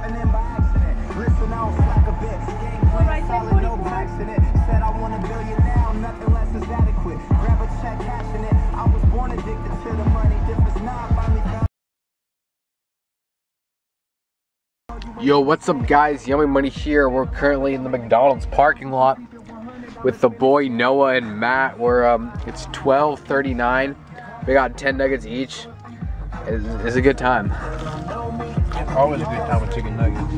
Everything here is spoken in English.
happening by accident. Listen, I don't slack a bit. Game plan solid, no accident. Said I want $1 billion now, nothing less is adequate. Grab a check, cashing it. I was born addicted to the money. Difference now, finally found. Yo, what's up guys? Yummy Money here. We're currently in the McDonald's parking lot with the boy Noah and Matt. It's 12:39. We got 10 nuggets each. It's a good time. Always a good time with chicken nuggets.